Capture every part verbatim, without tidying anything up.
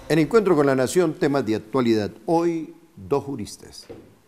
En Encuentro con la Nación, temas de actualidad. Hoy, dos juristas.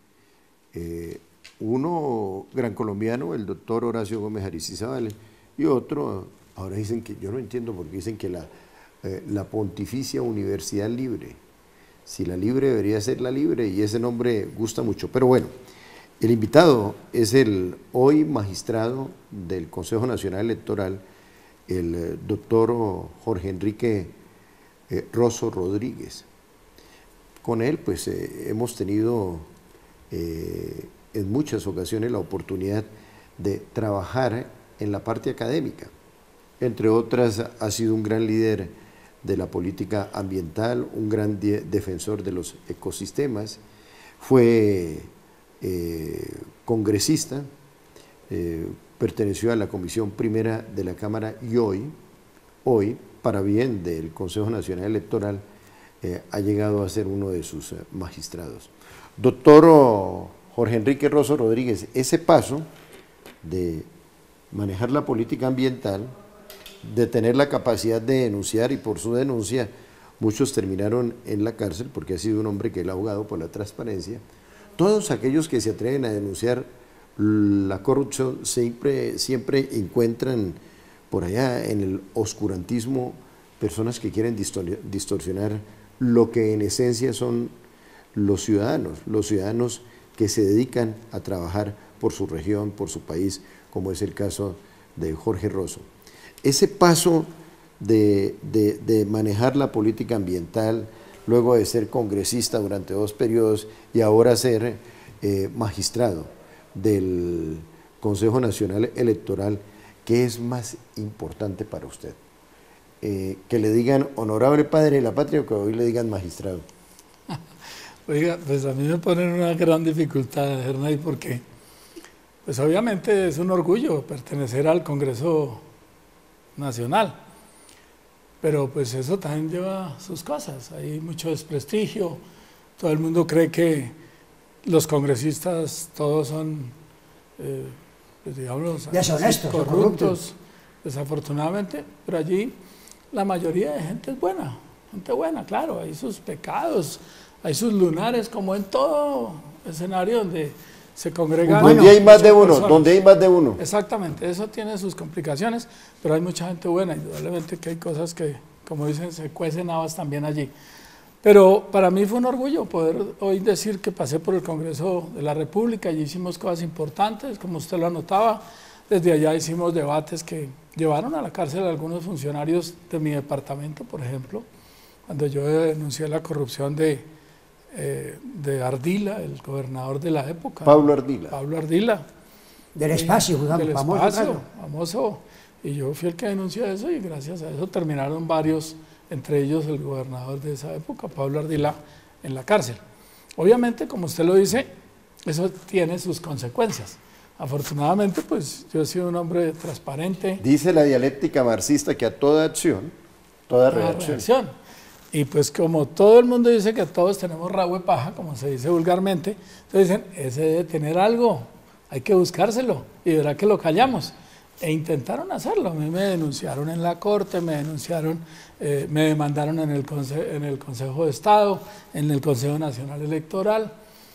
Eh, uno gran colombiano, el doctor Horacio Gómez Aristizábal, y otro, ahora dicen que, yo no entiendo por qué dicen que la, eh, la Pontificia Universidad Libre. Si la libre debería ser la libre, y ese nombre gusta mucho. Pero bueno, el invitado es el hoy magistrado del Consejo Nacional Electoral, el eh, doctor Jorge Enrique Eh, Rosso Rodríguez. Con él pues eh, hemos tenido eh, en muchas ocasiones la oportunidad de trabajar en la parte académica. Entre otras, ha sido un gran líder de la política ambiental, un gran de defensor de los ecosistemas, fue eh, congresista, eh, perteneció a la Comisión Primera de la Cámara y hoy, hoy para bien del Consejo Nacional Electoral, eh, ha llegado a ser uno de sus eh, magistrados. Doctor Jorge Enrique Rosso Rodríguez, ese paso de manejar la política ambiental, de tener la capacidad de denunciar, y por su denuncia muchos terminaron en la cárcel porque ha sido un hombre que él ha abogado por la transparencia, todos aquellos que se atreven a denunciar la corrupción siempre, siempre encuentran por allá en el oscurantismo personas que quieren distorsionar lo que en esencia son los ciudadanos, los ciudadanos que se dedican a trabajar por su región, por su país, como es el caso de Jorge Rosso. Ese paso de, de, de manejar la política ambiental, luego de ser congresista durante dos periodos y ahora ser eh, magistrado del Consejo Nacional Electoral, ¿qué es más importante para usted? Eh, ¿Que le digan honorable padre de la patria o que hoy le digan magistrado? Oiga, pues a mí me ponen una gran dificultad, Hernán, porque pues obviamente es un orgullo pertenecer al Congreso Nacional, pero pues eso también lleva sus cosas, hay mucho desprestigio, todo el mundo cree que los congresistas todos son... Eh, pues digamos, deshonestos, corruptos, corruptos, desafortunadamente, pero allí la mayoría de gente es buena, gente buena, claro, hay sus pecados, hay sus lunares, como en todo escenario donde se congregan. Donde hay más de uno, donde hay más de uno. Exactamente, eso tiene sus complicaciones, pero hay mucha gente buena, indudablemente que hay cosas que, como dicen, se cuecen habas también allí. Pero para mí fue un orgullo poder hoy decir que pasé por el Congreso de la República, allí hicimos cosas importantes, como usted lo anotaba, desde allá hicimos debates que llevaron a la cárcel a algunos funcionarios de mi departamento, por ejemplo, cuando yo denuncié la corrupción de, eh, de Ardila, el gobernador de la época. Pablo Ardila. Pablo Ardila. Del espacio, digamos, del famoso. espacio, famoso. Y yo fui el que denunció eso y gracias a eso terminaron varios, entre ellos el gobernador de esa época, Pablo Ardila, en la cárcel. Obviamente, como usted lo dice, eso tiene sus consecuencias. Afortunadamente, pues yo he sido un hombre transparente. Dice la dialéctica marxista que a toda acción, toda, toda reacción. reacción. Y pues como todo el mundo dice que todos tenemos rabo de paja, como se dice vulgarmente, entonces dicen, ese debe tener algo, hay que buscárselo, y verá que lo callamos. E intentaron hacerlo, a mí me denunciaron en la corte, me denunciaron, eh, me demandaron en el, Conce en el Consejo de Estado, en el Consejo Nacional Electoral,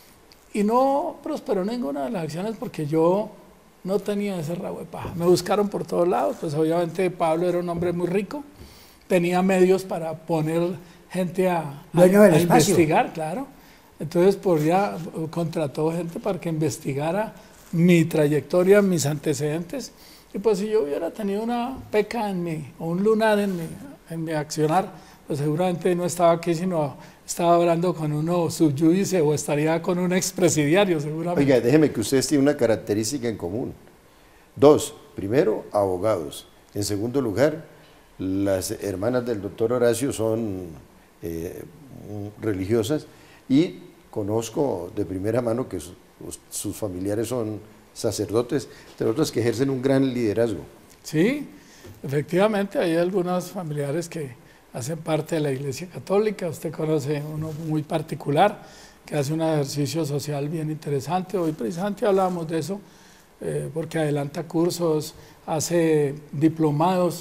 y no prosperó ninguna de las acciones porque yo no tenía ese rabo de paja. Me buscaron por todos lados, pues obviamente Pablo era un hombre muy rico, tenía medios para poner gente a, a, a investigar, claro, entonces por ya contrató gente para que investigara mi trayectoria, mis antecedentes. Y pues si yo hubiera tenido una peca en mí, o un lunar en mi, en mi accionar, pues seguramente no estaba aquí, sino estaba hablando con uno subyúdice o estaría con un expresidiario seguramente. Oiga, déjeme que ustedes tienen una característica en común. Dos, primero, abogados. En segundo lugar, las hermanas del doctor Horacio son eh, religiosas y conozco de primera mano que sus, sus familiares son sacerdotes, entre otros que ejercen un gran liderazgo. Sí, efectivamente hay algunos familiares que hacen parte de la Iglesia Católica, usted conoce uno muy particular que hace un ejercicio social bien interesante, hoy precisamente hablábamos de eso, eh, porque adelanta cursos, hace diplomados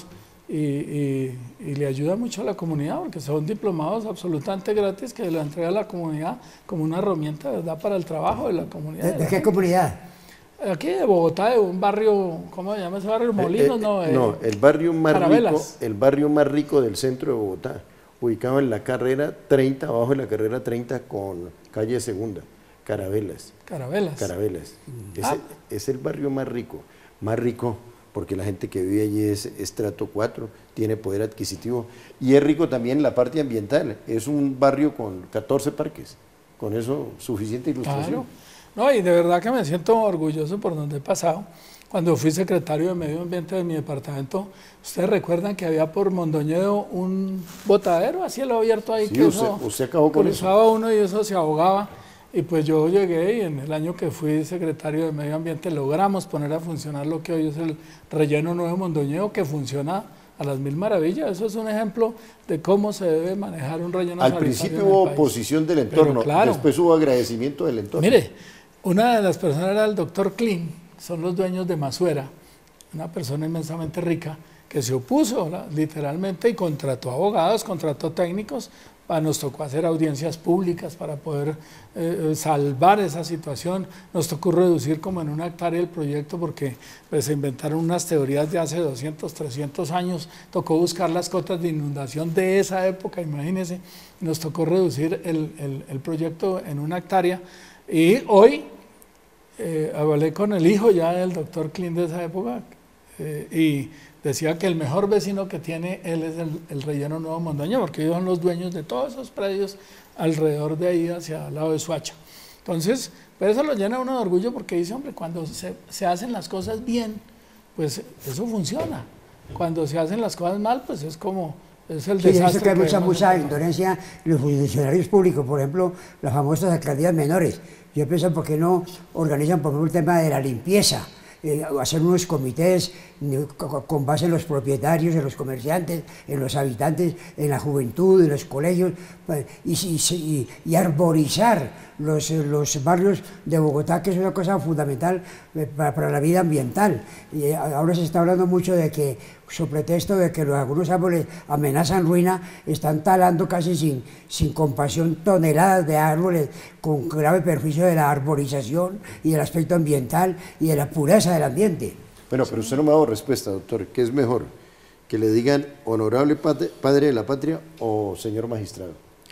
y, y, y le ayuda mucho a la comunidad porque son diplomados absolutamente gratis que lo entrega a la comunidad como una herramienta, ¿verdad?, para el trabajo de la comunidad. ¿De, de qué comunidad? Aquí de Bogotá, de un barrio, ¿cómo se llama ese barrio? Molinos, eh, eh, ¿no? Eh, no, el barrio más Carabelas. rico, el barrio más rico del centro de Bogotá, ubicado en la carrera treinta, abajo de la carrera treinta con calle Segunda, Carabelas. Carabelas. Carabelas. Mm. Es, Ah. el, es el barrio más rico, más rico porque la gente que vive allí es estrato cuatro, tiene poder adquisitivo y es rico también la parte ambiental. Es un barrio con catorce parques, con eso suficiente ilustración. Claro. No, y de verdad que me siento orgulloso por donde he pasado. Cuando fui secretario de Medio Ambiente de mi departamento, ustedes recuerdan que había por Mondoñedo un botadero a cielo abierto ahí, Sí, que usted, eso usted acabó con eso. cruzaba uno y eso se ahogaba. Y pues yo llegué y en el año que fui secretario de Medio Ambiente logramos poner a funcionar lo que hoy es el relleno Nuevo Mondoñedo, que funciona a las mil maravillas. Eso es un ejemplo de cómo se debe manejar un relleno Al sanitario principio en el hubo país. oposición del entorno, Pero claro. después hubo agradecimiento del entorno. Mire, una de las personas era el doctor Klein, son los dueños de Masuera, una persona inmensamente rica, que se opuso la, literalmente y contrató abogados, contrató técnicos, ah, nos tocó hacer audiencias públicas para poder eh, salvar esa situación, nos tocó reducir como en una hectárea el proyecto porque pues, se inventaron unas teorías de hace doscientos, trescientos años, tocó buscar las cotas de inundación de esa época, imagínense, nos tocó reducir el, el, el proyecto en una hectárea y hoy eh, hablé con el hijo ya del doctor Klein de esa época eh, y decía que el mejor vecino que tiene él es el, el relleno Nuevo Mondoñedo, porque ellos son los dueños de todos esos predios alrededor de ahí hacia el lado de Soacha. Entonces, pues eso lo llena uno de orgullo porque dice, hombre, cuando se, se hacen las cosas bien, pues eso funciona. Cuando se hacen las cosas mal, pues es como, es el Sí, desastre. eso que hay mucha, vemos mucha en- indolencia en los funcionarios públicos, por ejemplo, las famosas alcaldías menores. Yo pienso, ¿por qué no organizan, por ejemplo, el tema de la limpieza? Eh, hacer unos comités eh, co- con base en los propietarios, en los comerciantes, en los habitantes, en la juventud, en los colegios, pues, y, y, y- y arborizar los, eh, los barrios de Bogotá, que es una cosa fundamental eh, para, para la vida ambiental. Y eh, ahora se está hablando mucho de que, sobre pretexto de que los, algunos árboles amenazan ruina, están talando casi sin, sin compasión toneladas de árboles con grave perjuicio de la arborización y del aspecto ambiental y de la pureza del ambiente. Bueno, pero usted no me ha dado respuesta, doctor. ¿Qué es mejor? ¿Que le digan honorable padre, padre de la patria o señor magistrado?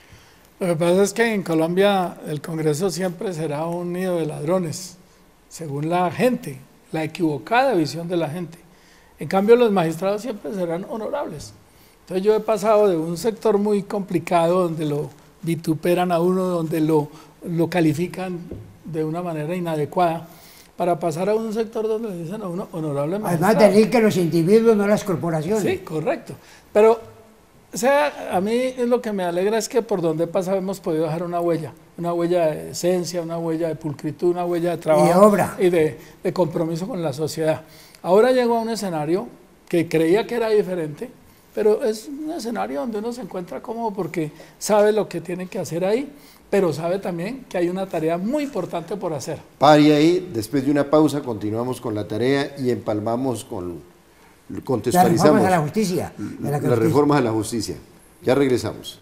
Lo que pasa es que en Colombia el Congreso siempre será un nido de ladrones, según la gente, la equivocada visión de la gente. En cambio, los magistrados siempre serán honorables. Entonces yo he pasado de un sector muy complicado donde lo vituperan a uno, donde lo, lo califican de una manera inadecuada, para pasar a un sector donde le dicen a uno honorable magistrado. Además de decir que los individuos, no las corporaciones. Sí, correcto. Pero, o sea, a mí es lo que me alegra es que por donde pasa hemos podido dejar una huella, una huella de esencia, una huella de pulcritud, una huella de trabajo. Y de obra. Y de, de compromiso con la sociedad. Ahora llego a un escenario que creía que era diferente, pero es un escenario donde uno se encuentra cómodo porque sabe lo que tiene que hacer ahí, pero sabe también que hay una tarea muy importante por hacer. Pare ahí, después de una pausa continuamos con la tarea y empalmamos con, Las contextualizamos reformas a la justicia. de la las justicia. reformas a la justicia. Ya regresamos.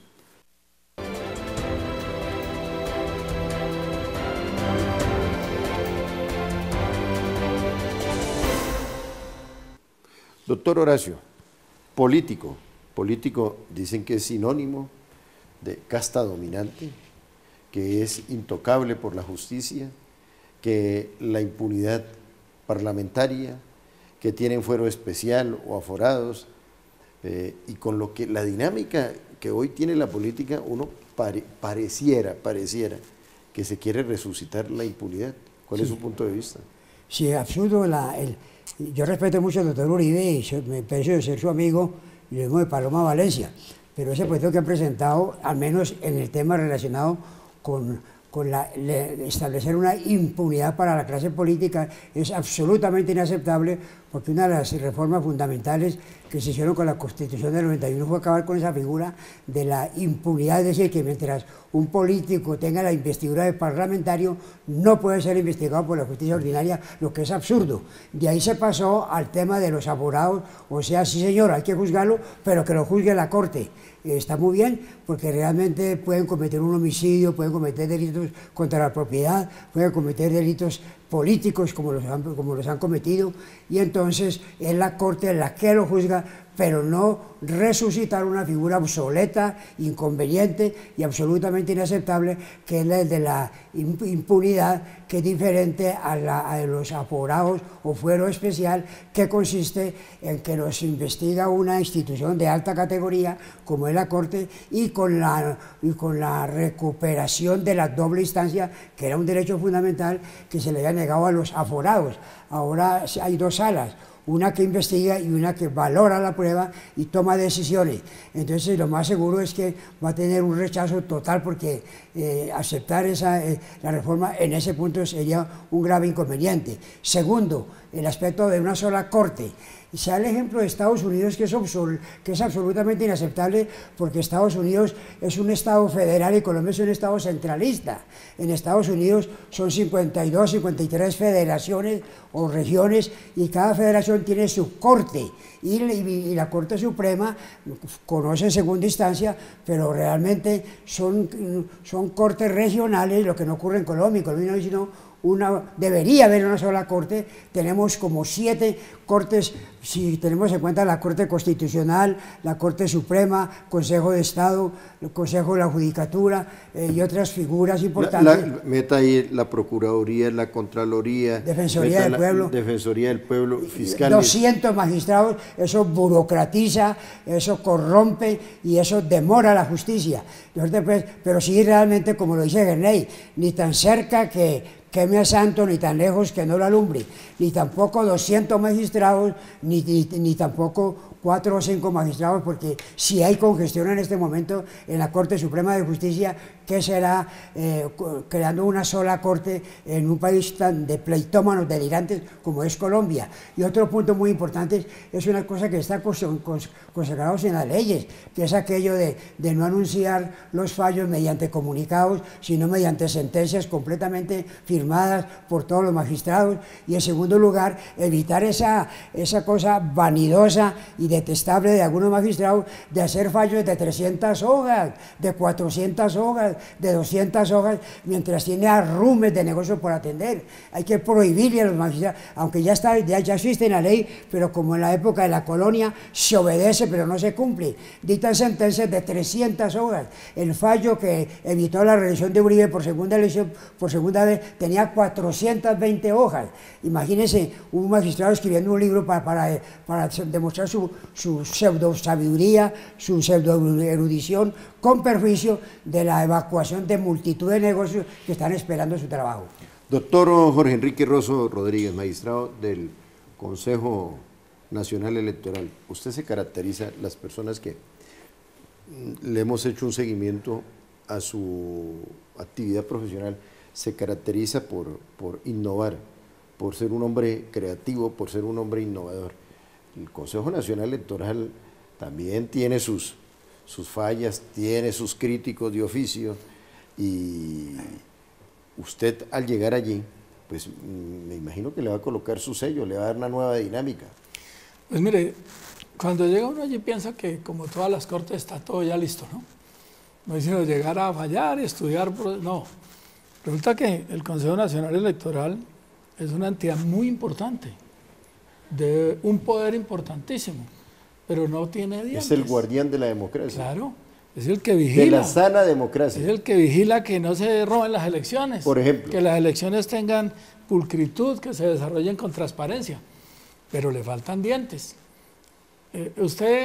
Doctor Horacio, político. Político dicen que es sinónimo de casta dominante, que es intocable por la justicia, que la impunidad parlamentaria, que tienen fuero especial o aforados, eh, y con lo que la dinámica que hoy tiene la política, uno pare, pareciera, pareciera que se quiere resucitar la impunidad. ¿Cuál Sí. es su punto de vista? Sí, absurdo. La, el, yo respeto mucho al doctor Uribe y so- me parece de ser su amigo, y vengo de Paloma, Valencia, pero ese puesto que han presentado, al menos en el tema relacionado con, con la, le- establecer una impunidad para la clase política, es absolutamente inaceptable, porque una de las reformas fundamentales que se hicieron con la Constitución del noventa y uno fue acabar con esa figura de la impunidad, es decir, que mientras un político tenga la investidura de parlamentario, no puede ser investigado por la justicia ordinaria, lo que es absurdo. De ahí se pasó al tema de los abogados, o sea, sí señor, hay que juzgarlo, pero que lo juzgue la Corte. Está muy bien, porque realmente pueden cometer un homicidio, pueden cometer delitos contra la propiedad, pueden cometer delitos políticos como los han, como los han cometido, y entonces es la Corte la que lo juzga, pero no resucitar una figura obsoleta, inconveniente y absolutamente inaceptable, que es la de la impunidad, que es diferente a, la, a los aforados o fuero especial, que consiste en que los investiga una institución de alta categoría, como es la Corte, y con la, y con la recuperación de la doble instancia, que era un derecho fundamental que se le había negado a los aforados. Ahora hay dos salas, una que investiga y una que valora la prueba y toma decisiones. Entonces lo más seguro es que va a tener un rechazo total, porque eh, aceptar esa, eh, la reforma en ese punto sería un grave inconveniente. Segundo, el aspecto de una sola Corte. Sea el ejemplo de Estados Unidos, que es, absol, que es absolutamente inaceptable, porque Estados Unidos es un Estado federal y Colombia es un Estado centralista. En Estados Unidos son cincuenta y dos, cincuenta y tres federaciones o regiones, y cada federación tiene su corte, y, y, y la Corte Suprema conoce en segunda instancia, pero realmente son, son cortes regionales, lo que no ocurre en Colombia. En Colombia no hay sino una, debería haber una sola Corte. Tenemos como siete cortes, si tenemos en cuenta la Corte Constitucional, la Corte Suprema, Consejo de Estado, el Consejo de la Judicatura eh, y otras figuras importantes. La, la, meta ahí la Procuraduría, la Contraloría, Defensoría del la, Pueblo, Defensoría del Pueblo, Fiscal. doscientos magistrados, eso burocratiza, eso corrompe y eso demora la justicia. Pero sí, realmente, como lo dice Gerney, ni tan cerca que queme a santo, ni tan lejos que no lo alumbre, ni tampoco doscientos magistrados, ni, ni, ni tampoco cuatro o cinco magistrados, porque si hay congestión en este momento en la Corte Suprema de Justicia, ¿qué será eh, creando una sola Corte en un país tan de pleitómanos delirantes como es Colombia? Y otro punto muy importante es una cosa que está consagrado en las leyes, que es aquello de, de no anunciar los fallos mediante comunicados, sino mediante sentencias completamente firmadas por todos los magistrados. Y en segundo lugar, evitar esa, esa cosa vanidosa y detestable de algunos magistrados de hacer fallos de trescientas hojas, de cuatrocientas hojas, de doscientas hojas, mientras tiene arrumes de negocio por atender. Hay que prohibirle a los magistrados, aunque ya, está, ya, ya existe en la ley, pero como en la época de la colonia se obedece pero no se cumple. Dictan sentencias de trescientas hojas. El fallo que evitó la reelección de Uribe por segunda elección, por segunda vez, tenía cuatrocientas veinte hojas. Imagínense un magistrado escribiendo un libro para, para, para demostrar su su pseudo sabiduría, su pseudo erudición, con perjuicio de la evacuación de multitud de negocios que están esperando su trabajo. Doctor Jorge Enrique Rosso Rodríguez, magistrado del Consejo Nacional Electoral, usted se caracteriza, las personas que le hemos hecho un seguimiento a su actividad profesional, se caracteriza por, por innovar, por ser un hombre creativo, por ser un hombre innovador. El Consejo Nacional Electoral también tiene sus, sus fallas, tiene sus críticos de oficio, y usted al llegar allí, pues me imagino que le va a colocar su sello, le va a dar una nueva dinámica. Pues mire, cuando llega uno allí piensa que como todas las cortes está todo ya listo, ¿no? No es sino llegar a fallar y estudiar, no. Resulta que el Consejo Nacional Electoral es una entidad muy importante, de un poder importantísimo, pero no tiene dientes. Es el guardián de la democracia. Claro, es el que vigila. De la sana democracia. Es el que vigila que no se roben las elecciones. Por ejemplo. Que las elecciones tengan pulcritud, que se desarrollen con transparencia, pero le faltan dientes. Eh, usted,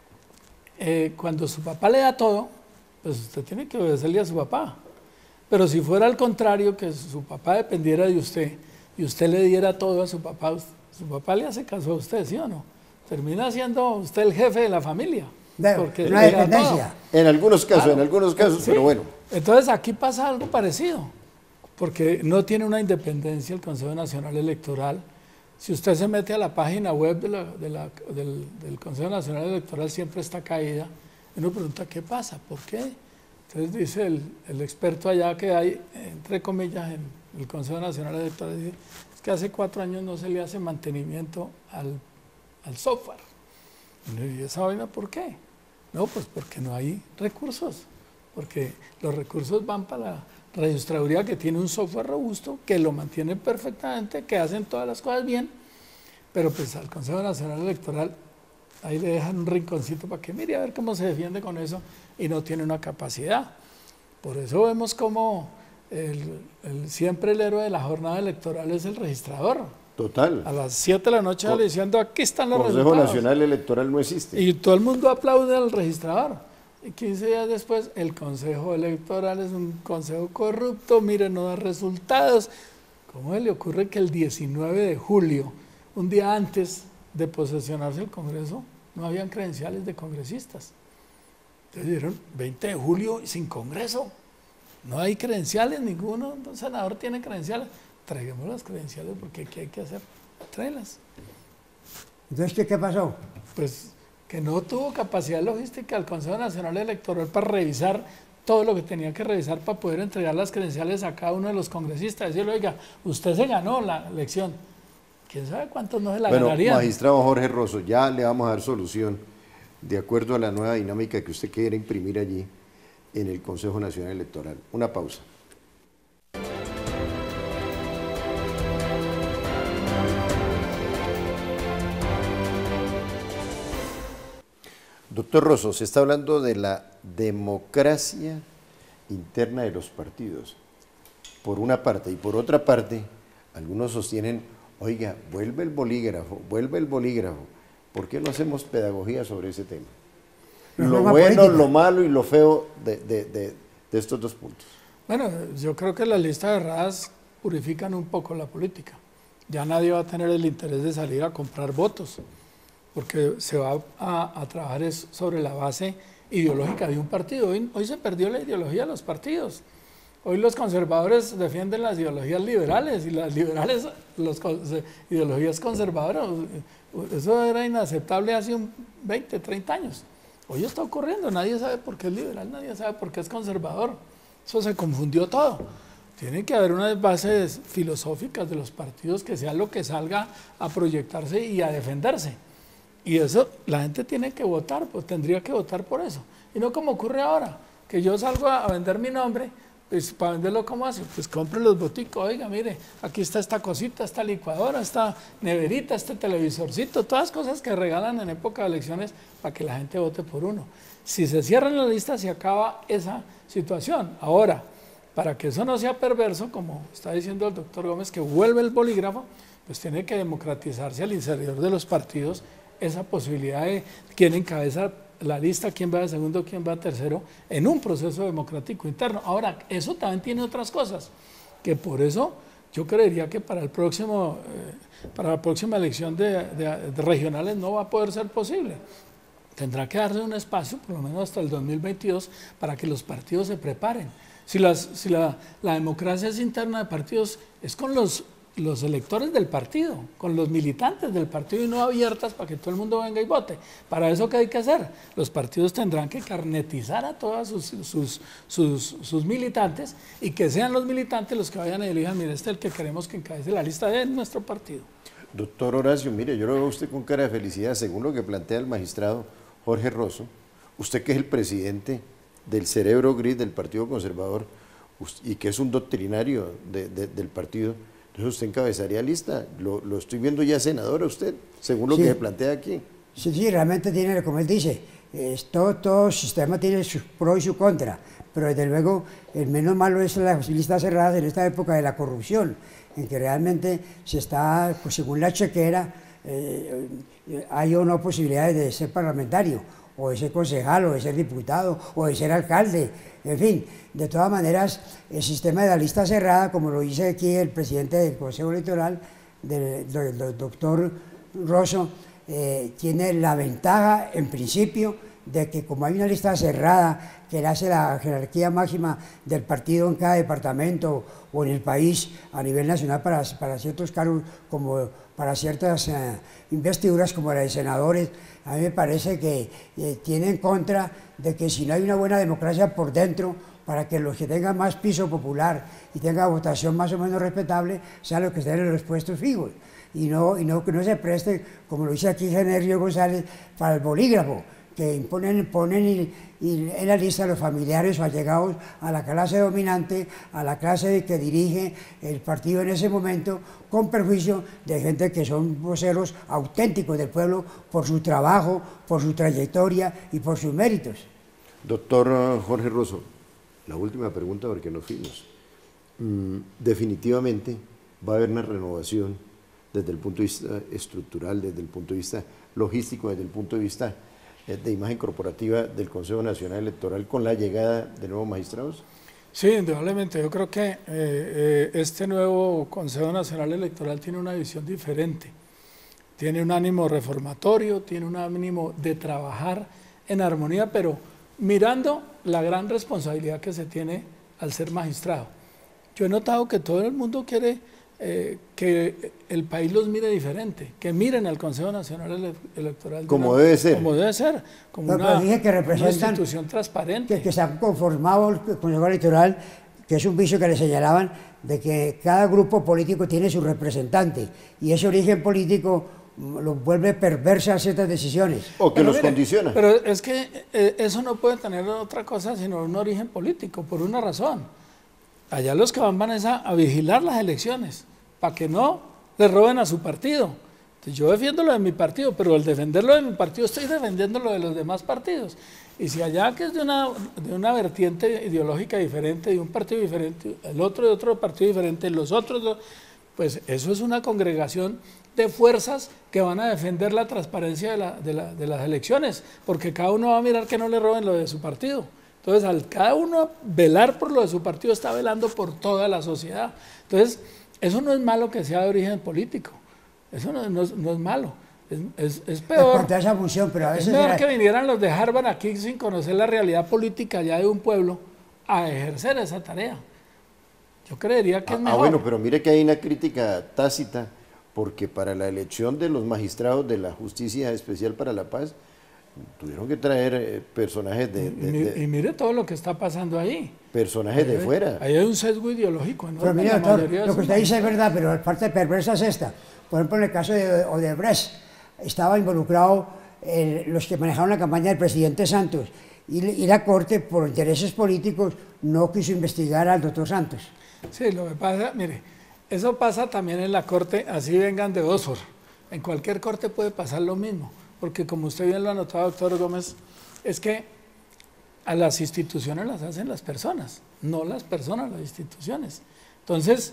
eh, cuando su papá le da todo, pues usted tiene que obedecerle a su papá. Pero si fuera al contrario, que su papá dependiera de usted y usted le diera todo a su papá, su papá le hace caso a usted, ¿sí o no? Termina siendo usted el jefe de la familia. Porque una dependencia. En algunos casos, claro. en algunos casos, sí. Pero bueno. Entonces aquí pasa algo parecido, porque no tiene una independencia el Consejo Nacional Electoral, Si usted se mete a la página web de la, de la, del, del Consejo Nacional Electoral, siempre está caída. Y uno pregunta, ¿qué pasa? ¿Por qué? Entonces dice el, el experto allá que hay, entre comillas, en el Consejo Nacional Electoral, dice, es que hace cuatro años no se le hace mantenimiento al, al software. ¿Y esa vaina por qué? No, pues porque no hay recursos, porque los recursos van para la registraduría, que tiene un software robusto, que lo mantiene perfectamente, que hacen todas las cosas bien, pero pues al Consejo Nacional Electoral ahí le dejan un rinconcito para que mire a ver cómo se defiende con eso, y no tiene una capacidad. Por eso vemos como el, el, siempre el héroe de la jornada electoral es el registrador. Total. A las siete de la noche sale diciendo, aquí están los Consejo resultados. Consejo Nacional Electoral no existe. Y todo el mundo aplaude al registrador. Y quince días después, el Consejo Electoral es un consejo corrupto, mire, no da resultados. ¿Cómo le ocurre que el diecinueve de julio, un día antes de posesionarse el Congreso, no habían credenciales de congresistas? Entonces dijeron, veinte de julio sin Congreso, no hay credenciales, ninguno, un senador tiene credenciales. Traigamos las credenciales porque ¿qué hay que hacer? Tráelas. Entonces, ¿qué, qué pasó? Pues que no tuvo capacidad logística el Consejo Nacional Electoral para revisar todo lo que tenía que revisar para poder entregar las credenciales a cada uno de los congresistas. Decirle, oiga, usted se ganó la elección. ¿Quién sabe cuántos no se la bueno, ganarían? Magistrado Jorge Rosso, ya le vamos a dar solución de acuerdo a la nueva dinámica que usted quiere imprimir allí en el Consejo Nacional Electoral. Una pausa. Doctor Rosso, se está hablando de la democracia interna de los partidos, por una parte, y por otra parte, algunos sostienen, oiga, vuelve el bolígrafo, vuelve el bolígrafo, ¿por qué no hacemos pedagogía sobre ese tema? Lo bueno, política. Lo malo y lo feo de, de, de, de estos dos puntos. Bueno, yo creo que las listas erradas purifican un poco la política. Ya nadie va a tener el interés de salir a comprar votos, porque se va a, a trabajar es sobre la base ideológica de un partido. Hoy, hoy se perdió la ideología de los partidos. Hoy los conservadores defienden las ideologías liberales y las liberales las ideologías conservadoras. Eso era inaceptable hace un veinte, treinta años. Hoy está ocurriendo, nadie sabe por qué es liberal, nadie sabe por qué es conservador. Eso se confundió todo. Tiene que haber unas bases filosóficas de los partidos que sea lo que salga a proyectarse y a defenderse. Y eso, la gente tiene que votar, pues tendría que votar por eso. Y no como ocurre ahora, que yo salgo a vender mi nombre, pues para venderlo, ¿cómo hace? Pues compre los boticos, oiga, mire, aquí está esta cosita, esta licuadora, esta neverita, este televisorcito, todas cosas que regalan en época de elecciones para que la gente vote por uno. Si se cierran las listas, se acaba esa situación. Ahora, para que eso no sea perverso, como está diciendo el doctor Gómez, que vuelve el bolígrafo, pues tiene que democratizarse al interior de los partidos esa posibilidad de quién encabeza la lista, quién va de segundo, quién va de tercero, en un proceso democrático interno. Ahora, eso también tiene otras cosas, que por eso yo creería que para, el próximo, eh, para la próxima elección de, de, de regionales no va a poder ser posible. Tendrá que darse un espacio, por lo menos hasta el dos mil veintidós, para que los partidos se preparen. Si, las, si la, la democracia es interna de partidos, es con los los electores del partido, con los militantes del partido y no abiertas para que todo el mundo venga y vote. Para eso, ¿qué hay que hacer? Los partidos tendrán que carnetizar a todos sus, sus, sus, sus militantes y que sean los militantes los que vayan y elijan, mire, este es el que queremos que encabece la lista de nuestro partido. Doctor Horacio, mire, yo lo veo a usted con cara de felicidad, según lo que plantea el magistrado Jorge Rosso, usted que es el presidente del cerebro gris del Partido Conservador y que es un doctrinario de, de, del partido. Entonces usted encabezaría lista, lo, lo estoy viendo ya senador a usted, según lo sí. que se plantea aquí. Sí, sí, realmente tiene, como él dice, es, todo, todo sistema tiene su pro y su contra, pero desde luego el menos malo es las listas cerradas en esta época de la corrupción, en que realmente se está, pues según la chequera, eh, hay o no posibilidades de ser parlamentario, o de ser concejal, o de ser diputado, o de ser alcalde, en fin, de todas maneras, el sistema de la lista cerrada, como lo dice aquí el presidente del Consejo Electoral, del, del doctor Rosso, eh, tiene la ventaja, en principio, de que como hay una lista cerrada que le hace la jerarquía máxima del partido en cada departamento o en el país a nivel nacional para, para ciertos cargos, como para ciertas eh, investiduras como la de senadores, a mí me parece que eh, tiene en contra de que si no hay una buena democracia por dentro, para que los que tengan más piso popular y tengan votación más o menos respetable sean los que estén en los puestos fijos, y no, y no que no se preste, como lo dice aquí Generio González, para el bolígrafo, que imponen, ponen y, y en la lista los familiares o allegados a la clase dominante, a la clase que dirige el partido en ese momento, con perjuicio de gente que son voceros auténticos del pueblo por su trabajo, por su trayectoria y por sus méritos. Doctor Jorge Rosso, la última pregunta porque nos fuimos. Mm, definitivamente va a haber una renovación desde el punto de vista estructural, desde el punto de vista logístico, desde el punto de vista eh, de imagen corporativa del Consejo Nacional Electoral con la llegada de nuevos magistrados. Sí, indudablemente. Yo creo que eh, eh, este nuevo Consejo Nacional Electoral tiene una visión diferente. Tiene un ánimo reformatorio, tiene un ánimo de trabajar en armonía, pero mirando la gran responsabilidad que se tiene al ser magistrado. Yo he notado que todo el mundo quiere eh, que el país los mire diferente, que miren al Consejo Nacional Ele Electoral. Como una, debe ser. Como debe ser, como no, una, dije que representan, una institución transparente. Que, que se han conformado el Consejo Electoral, que es un vicio que le señalaban, de que cada grupo político tiene su representante, y ese origen político lo vuelve perversa a ciertas decisiones. O que Pero los mire, condiciona. Pero es que eh, eso no puede tener otra cosa sino un origen político, por una razón. Allá los que van van es a, a vigilar las elecciones, para que no le roben a su partido. Entonces, yo defiendo lo de mi partido, pero al defenderlo de mi partido estoy defendiendo lo de los demás partidos. Y si allá que es de una, de una vertiente ideológica diferente, de un partido diferente, el otro de otro partido diferente, los otros dos, pues eso es una congregación de fuerzas que van a defender la transparencia de, la, de, la, de las elecciones, porque cada uno va a mirar que no le roben lo de su partido. Entonces, al cada uno velar por lo de su partido, está velando por toda la sociedad. Entonces, eso no es malo que sea de origen político, eso no, no, no es malo, es, es, es peor. Esa función, pero a veces es peor era... que vinieran los de Harvard aquí sin conocer la realidad política ya de un pueblo a ejercer esa tarea. Yo creería que ah, es mejor. Ah, bueno, pero mire que hay una crítica tácita, porque para la elección de los magistrados de la Justicia Especial para la Paz, tuvieron que traer eh, personajes de, de, y, de... y mire todo lo que está pasando ahí. Personajes ahí, de fuera. Ahí hay un sesgo ideológico enorme. Pero mire, doctor, lo que usted dice es magistrados. verdad, pero la parte perversa es esta. Por ejemplo, en el caso de Odebrecht, estaba involucrado eh, los que manejaron la campaña del presidente Santos, y, y la Corte, por intereses políticos, no quiso investigar al doctor Santos. Sí, lo que pasa, mire, eso pasa también en la Corte, así vengan de Oxford. En cualquier Corte puede pasar lo mismo, porque como usted bien lo ha notado, doctor Gómez, es que a las instituciones las hacen las personas, no las personas, las instituciones. Entonces,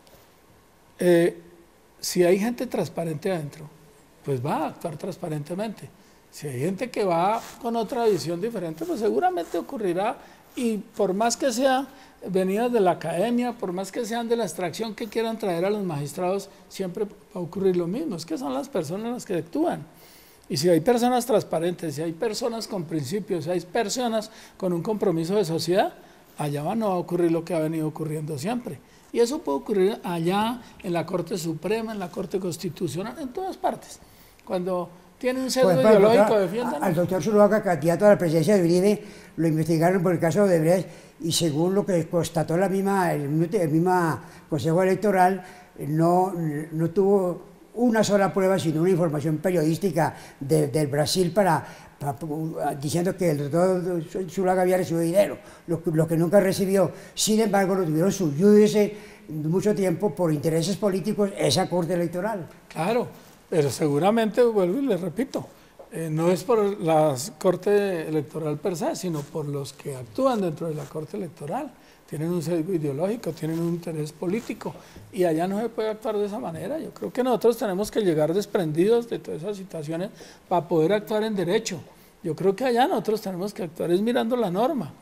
eh, si hay gente transparente adentro, pues va a actuar transparentemente. Si hay gente que va con otra visión diferente, pues seguramente ocurrirá, y por más que sea venidas de la academia, por más que sean de la extracción que quieran traer a los magistrados, siempre va a ocurrir lo mismo, es que son las personas las que actúan. Y si hay personas transparentes, si hay personas con principios, si hay personas con un compromiso de sociedad, allá va, no va a ocurrir lo que ha venido ocurriendo siempre. Y eso puede ocurrir allá, en la Corte Suprema, en la Corte Constitucional, en todas partes. Cuando tiene un sesgo Pues, pues, ideológico, doctor, defiendan. al doctor Zuluaga, candidato a la presidencia de Uribe, lo investigaron por el caso de Odebrecht, y según lo que constató la misma, el, el mismo Consejo Electoral, no, no tuvo una sola prueba, sino una información periodística de, del Brasil para, para, diciendo que el doctor Zuluaga había recibido dinero, lo, lo que nunca recibió. Sin embargo, lo tuvieron su judice mucho tiempo por intereses políticos esa Corte Electoral. Claro, pero seguramente, vuelvo y le repito, eh, no es por la Corte Electoral per se, sino por los que actúan dentro de la Corte Electoral. Tienen un sesgo ideológico, tienen un interés político, y allá no se puede actuar de esa manera. Yo creo que nosotros tenemos que llegar desprendidos de todas esas situaciones para poder actuar en derecho. Yo creo que allá nosotros tenemos que actuar es mirando la norma,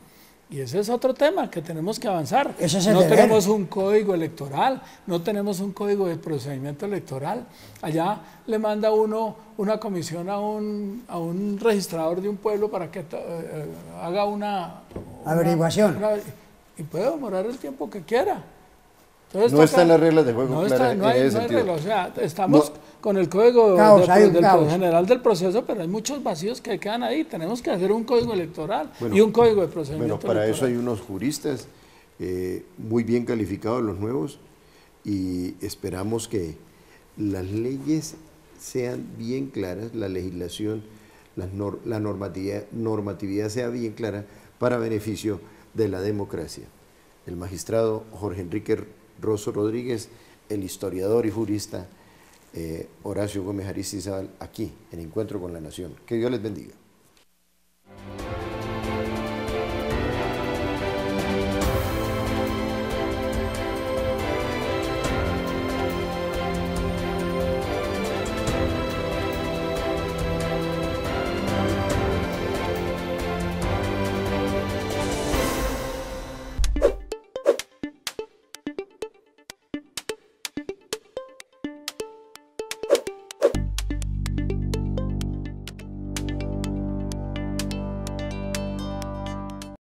Y ese es otro tema que tenemos que avanzar. Ese es el no deber. tenemos un código electoral, no tenemos un código de procedimiento electoral. Allá le manda uno una comisión a un, a un registrador de un pueblo para que eh, haga una, una averiguación. una, y puede demorar el tiempo que quiera. Entonces, No toca, están las reglas de juego no, claras está, no, hay, en ese no hay sentido. reglas. O sea, estamos No. con el código Caos, de- hay un del caos. general del proceso, pero hay muchos vacíos que quedan ahí. Tenemos que hacer un código electoral Bueno, y un código de Bueno, procedimiento para electoral. eso hay unos juristas eh, muy bien calificados, los nuevos, y esperamos que las leyes sean bien claras, la legislación, la, nor- la normatividad, normatividad sea bien clara para beneficio de la democracia. El magistrado Jorge Enrique Rosso Rodríguez, el historiador y jurista eh, Horacio Gómez Aristizábal, aquí en Encuentro con la Nación. Que Dios les bendiga.